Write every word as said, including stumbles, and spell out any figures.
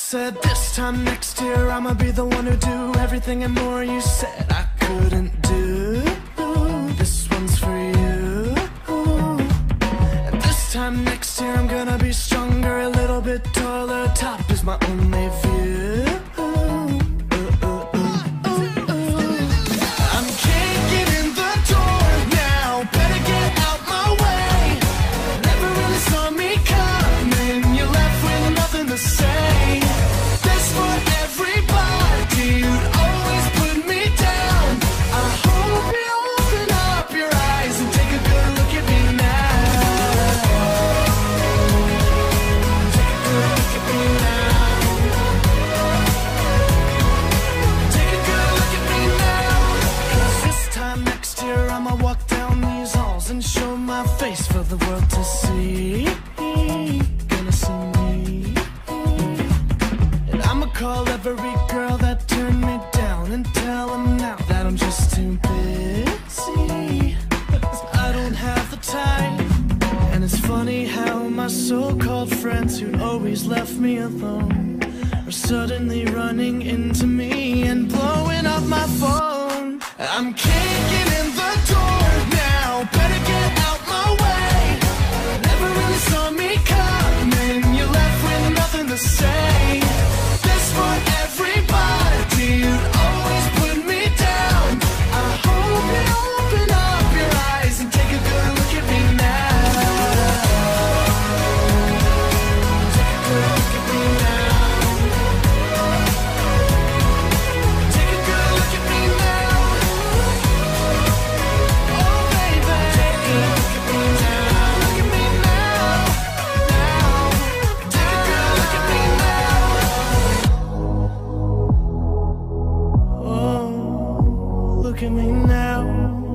said this time next year I'ma be the one who do everything and more you said I couldn't do. This one's for you. And this time next year I'm gonna be stronger, a little bit taller. Top is my only view. I'm kicking in the door now, better get out my way. Never really saw me coming, you're left with nothing to say. This for everybody, you'd always put me down. I hope you open up your eyes and take a good look at me now. Take a good look at me now. Take a good look at me now. 'Cause this time next year I'ma walk down these halls and show my face for the world to see. Gonna see me. And I'ma call every girl that turned me down and tell them now that I'm just too busy. I don't have the time. And it's funny how my so-called friends who'd always left me alone are suddenly running into me and blowing up my phone. I'm kicking in the door now, better get out my way. Never really saw me coming, you're left with nothing to say. This for everybody, you'd always put me down. I hope you open up your eyes and take a good look at me now. Take a good look at me now. Take a good look at me now. Oh baby, take a look at me now. Look at me now, now. Take a good look at me now. Oh, look at me now.